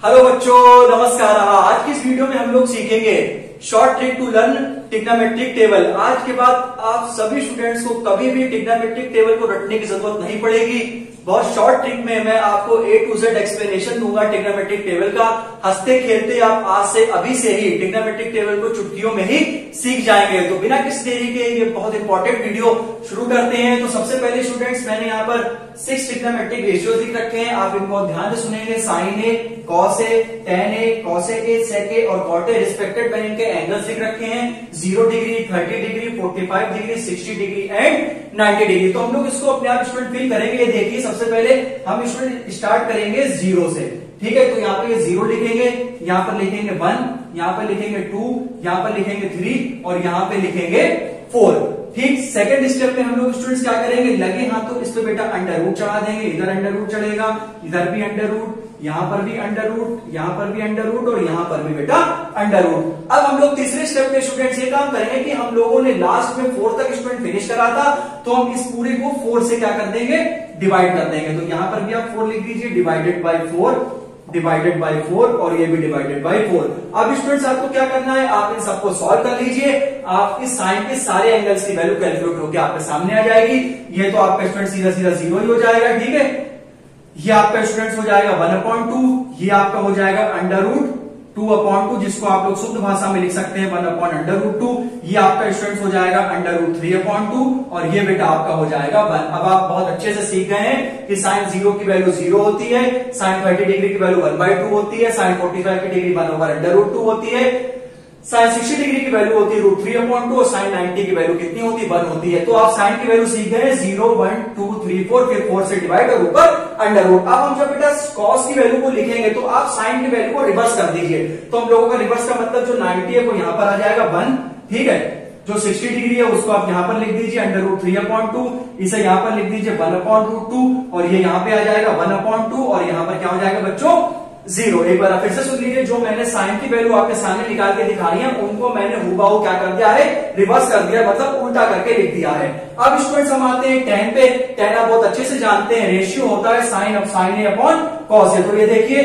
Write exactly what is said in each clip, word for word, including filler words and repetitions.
Hello बच्चों, नमस्कार। आज की इस वीडियो में हम लोग सीखेंगे short trick to learn trigonometric table. आज के बाद आप सभी स्टूडेंट्स को कभी भी ट्रिग्नोमेट्रिक टेबल को रटने की जरूरत नहीं पड़ेगी। बहुत शॉर्ट ट्रिक में मैं आपको ए टू जेड एक्सप्लेनेशन दूंगा ट्रिग्नोमेट्रिक टेबल का। हंसते खेलते आप आज से अभी से ही ट्रिग्नोमेट्रिक टेबल को चुटकियों में ही सीख जाएंगे। तो बिना किसी देरी के ये बहुत इंपॉर्टेंट वीडियो शुरू करते हैं। तो सबसे पहले स्टूडेंट्स, मैंने यहाँ पर सिक्स ट्रिग्नोमेट्रिक रेशियोज लिख रखे हैं, आप इनको ध्यान से सुनेंगे। Sine A, cos A, tan A, cosec A, sec A और कॉट ए रिस्पेक्टेड मैंने इनके एंगल्स लिख रखे हैं। Zero degree, thirty degree, forty five degree, sixty degree and ninety degree. तो हम लोग इसको अपने आप स्टूडेंट फिल करेंगे। ये देखिए, सबसे पहले हम स्टूडेंट स्टार्ट करेंगे जीरो से। ठीक है, तो यहाँ पे ये जीरो लिखेंगे, यहाँ पर लिखेंगे वन, यहाँ पर लिखेंगे टू, यहाँ पर लिखेंगे थ्री और यहाँ पे लिखेंगे फोर। ठीक, सेकंड स्टेप में हम लोग स्टूडेंट्स क्या करेंगे, लगे हाथों इस पे बेटा अंडर रूट चढ़ा देंगे। इधर अंडर रूट चढ़ेगा, इधर भी अंडर रूट, यहाँ पर भी अंडर रूट, यहाँ पर भी अंडर रूट और यहाँ पर भी बेटा अंडर रूट। अब हम लोग तीसरे स्टेप में स्टूडेंट्स ये काम करेंगे कि हम लोगों ने लास्ट में फोर तक स्टूडेंट फिनिश करा था, तो हम इस पूरे को फोर से क्या कर देंगे, डिवाइड कर देंगे। तो यहाँ पर भी आप फोर लिख दीजिए, divided by four, divided by four और ये भी डिवाइडेड बाई फोर। अब स्टूडेंट्स आपको क्या करना है, आप इन सबको सॉल्व कर लीजिए। आपकी साइन के सारे एंगल्स की वैल्यू कैलकुलेट होकर आपके सामने आ जाएगी। ये तो आपका स्टूडेंट सीधा सीधा जीरो ही हो जाएगा। ठीक है, ये आपका स्टूडेंट्स हो जाएगा वन अपॉइंट टू, ये आपका हो जाएगा under root two upon two, जिसको आप लोग शुद्ध भाषा में लिख सकते हैं one upon under root two. ये आपका स्टूडेंट्स हो जाएगा under root three upon two और ये बेटा आपका हो जाएगा वन। अब आप बहुत अच्छे से सीख गए हैं कि साइन जीरो की वैल्यू जीरो होती है, साइन थर्टी डिग्री की वैल्यू वन बाई टू होती है, साइन फोर्टी फाइव की degree one over under root two होती है, साइन सिक्सटी डिग्री की वैल्यू होती है रूट थ्री अपॉइंट टू और साइन नाइन्टी की वैल्यू कितनी होती है, वन होती है। तो आप साइन की वैल्यू सीख गए, zero one two three four, फिर फोर से डिवाइड और ऊपर अंडर रूट। अब हम जब बेटा कॉस की वैल्यू को लिखेंगे तो आप साइन की वैल्यू को रिवर्स कर दीजिए। तो हम लोगों का रिवर्स का मतलब जो नाइन्टी है वो यहाँ पर आ जाएगा वन। ठीक है, जो सिक्सटी डिग्री है उसको आप यहाँ पर लिख दीजिए under root three upon two, इसे यहाँ पर लिख दीजिए वन अपॉइंट रूट टू और ये यहाँ पे आ जाएगा वन अपॉइंट टू और यहाँ पर क्या हो जाएगा बच्चों, जीरो। एक बार फिर से सुन लीजिए, जो मैंने साइन की वैल्यू आपके सामने निकाल के दिखाई है उनको मैंने हुबहू क्या कर दिया है, रिवर्स कर दिया, मतलब उल्टा करके लिख दिया है। अब स्टूडेंट्स हम आते हैं टेन पे। टेन आप बहुत अच्छे से जानते हैं, रेशियो होता है sine of sine A upon cos A. तो ये देखिए,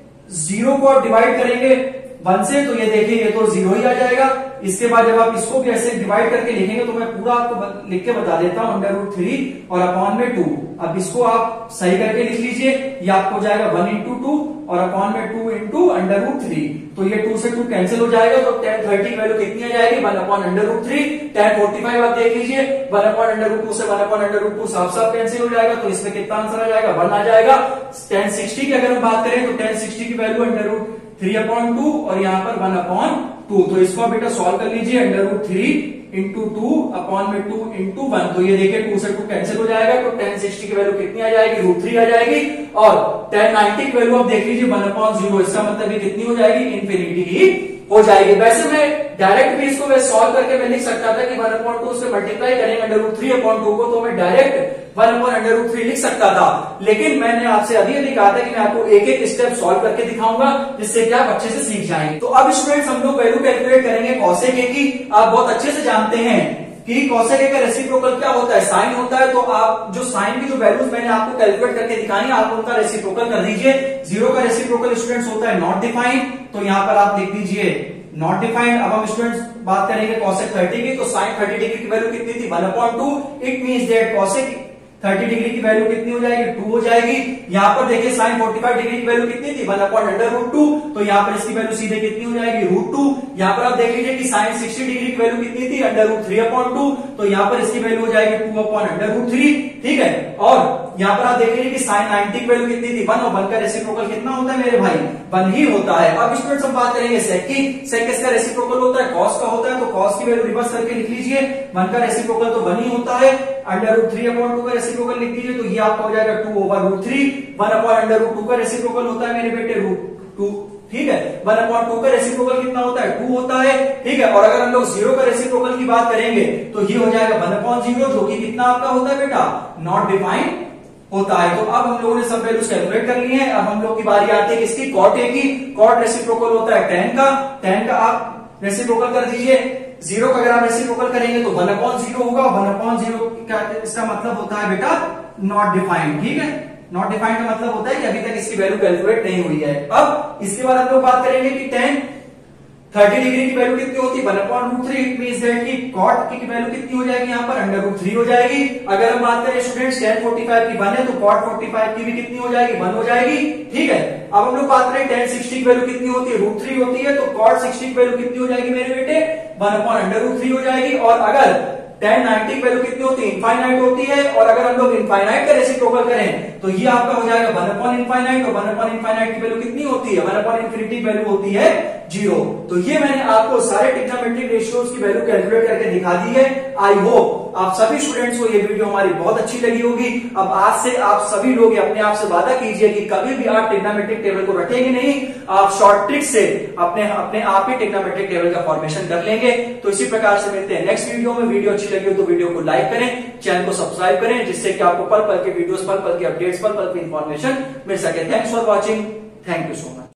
जीरो को आप डिवाइड करेंगे वन से तो ये देखिए ये तो जीरो ही आ जाएगा। इसके बाद जब आप इसको भी ऐसे डिवाइड करके लिखेंगे तो मैं पूरा आपको लिख के बता देता हूं, अंडर रूट थ्री और अपॉन में टू। अब इसको आप सही करके लिख लीजिए, ये आपको हो जाएगा वन इंटू टू और अपॉन में two into under root three. तो ये टू से टू कैंसिल हो जाएगा, तो टेन थर्टी की वैल्यू कितनी आ जाएगी, one upon under root three. Tan forty five आप देख लीजिए, one upon under root two से one upon under root two साफ साफ कैंसिल हो जाएगा, तो इसमें कितना आंसर आ जाएगा, वन आ जाएगा। टेन सिक्सटी की अगर हम बात करें तो टेन सिक्सटी की value under root three upon two और यहाँ पर वन अपॉन टू। तो इसको आप बेटा सॉल्व कर लीजिए, under root three into two upon में टू इंटू वन। तो ये देखिए टू से टू कैंसिल हो जाएगा, तो टेन सिक्सटी की वैल्यू कितनी आ जाएगी, रूट थ्री आ जाएगी। और टेन नाइन्टी की वैल्यू आप देख लीजिए वन अपॉन जीरो, इसका मतलब ये कितनी हो जाएगी, इन्फिनिटी ही हो जाएगी। वैसे मैं डायरेक्ट भी इसको मैं सॉल्व करके मैं लिख सकता था कि वन अपॉन टू से मल्टीप्लाई करेंगे under root three upon two को, तो मैं direct one upon under root three लिख सकता था। लेकिन मैंने आपसे अभी अभी कहा था कि मैं आपको एक एक स्टेप सॉल्व करके दिखाऊंगा, जिससे कि आप अच्छे से सीख जाएंगे। तो अब स्टूडेंट्स हम लोग वैल्यू कैलकुलेट करेंगे कॉसेक ए की। आप बहुत अच्छे से जानते हैं कि कॉसेक ए का रेसिप्रोकल क्या होता है, साइन होता है। तो आप जो साइन की जो वैल्यूज मैंने आपको कैलकुलेट करके दिखाई, आप उनका रेसिप्रोकल कर दीजिए। जीरो का रेसिप्रोकल स्टूडेंट्स होता है नॉट डिफाइंड, तो यहाँ पर आप लिख दीजिए नॉट डिफाइंड। अब हम स्टूडेंट्स बात करेंगे कॉसेक थर्टी की, तो साइन थर्टी डिग्री की वैल्यू कितनी थी, one upon two. It means that cosec thirty degree की वैल्यू कितनी हो जाएगी, टू हो जाएगी। यहाँ पर देखिए साइन फोर्टी फाइव डिग्री की वैल्यू कितनी थी, one upon under root two. तो यहाँ पर इसकी वैल्यू सीधे कितनी हो जाएगी, रूट टू। यहाँ पर आप देख लीजिए कि साइन सिक्सटी डिग्री की वैल्यू कितनी थी, under root three upon two. तो यहाँ पर इसकी वैल्यू हो जाएगी two upon under root three. ठीक है, और यहाँ पर आप देख लीजिए कि साइन नाइन्टी की वैल्यू कितनी थी, वन। और वन का रेसिप्रोकल कितना होता है मेरे भाई, वन ही होता है। अब स्टूडेंट्स हम बात करेंगे सेक की। सेक किसका रेसिप्रोकल होता है, कॉस का होता है। तो कॉस की वैल्यू रिवर्स करके लिख लीजिए, वन का रेसिप्रोकल तो वन ही होता है। Under root three upon two का रेसिप्रोकल लिख दीजिए, तो ये आपका हो जाएगा two over root three. One upon under root two का रेसिप्रोकल होता है मेरे बेटे रूट टू। ठीक है, वन अपॉन टू का रेसिप्रोकल कितना होता है, टू होता है। ठीक है, और अगर हम लोग जीरो का रेसिप्रोकल की बात करेंगे तो ये हो जाएगा वन अपॉन जीरो, जो कि कितना आपका होता है बेटा, नॉट डिफाइंड होता है। तो अब हम लोगों ने सब वैल्यूज कैलकुलेट कर लिए हैं। अब हम लोग की बारी आती है किसकी, कॉट ए की। कॉट रेसिप्रोकल होता है टेन का। टेन का आप रेसिप्रोकल कर दीजिए। जीरो का अगर आप रेसिप्रोकल करेंगे तो वन अपॉन जीरो होगा। वन अपॉन जीरो का इसका मतलब होता है बेटा नॉट डिफाइंड। ठीक है, नॉट डिफाइंड का मतलब होता है कि अभी तक इसकी वैल्यू कैलकुलेट नहीं हुई है। अब इसके बाद हम लोग बात करेंगे कि टेन थर्टी डिग्री की वैल्यू कितनी होती है, one upon root three. It means that कि कॉट की वैल्यू कितनी हो जाएगी, यहाँ पर अंडर रूट थ्री हो जाएगी। अगर हम बात करें स्टूडेंट्स टेन फोर्टी फाइव की वन है तो कॉट फोर्टी फाइव की भी कितनी हो जाएगी, वन हो जाएगी। ठीक है, अब हम लोग बात करें टेन सिक्सटी की वैल्यू कितनी होती है, रूट थ्री होती है, तो कॉट सिक्सटी की वैल्यू कितनी हो जाएगी मेरे बेटे, one upon under root three हो जाएगी। और अगर टेन नाइनटी की वैल्यू कितनी होती है, इनफाइनाइट होती है, और अगर हम लोग इनफाइनाइट का रेसिप्रोकल करें तो ये आपका हो जाएगा वन अपॉन इनफाइनाइट, और वन अपॉन इनफाइनाइट की वैल्यू कितनी होती है, वन अपॉन इन्फिनिटी वैल्यू होती है जीरो। तो ये मैंने आपको सारे ट्रिग्नोमेट्रिक रेशियोज की वैल्यू कैलकुलेट करके दिखा दी है। आई होप आप सभी स्टूडेंट्स को ये वीडियो हमारी बहुत अच्छी लगी होगी। अब आज से आप सभी लोग अपने आप से वादा कीजिए कि कभी भी आप ट्रिग्नोमेट्रिक टेबल को रटेंगे नहीं, आप शॉर्ट ट्रिक से अपने अपने आप ही ट्रिग्नोमेट्रिक टेबल का फॉर्मेशन कर लेंगे। तो इसी प्रकार से मिलते हैं नेक्स्ट वीडियो में। वीडियो अच्छी लगी हो तो वीडियो को लाइक करें, चैनल को सब्सक्राइब करें, जिससे कि आपको पल पल के वीडियोस, पल पल के अपडेट्स, पल पल की इंफॉर्मेशन मिल सके। Thanks for watching, thank you so much.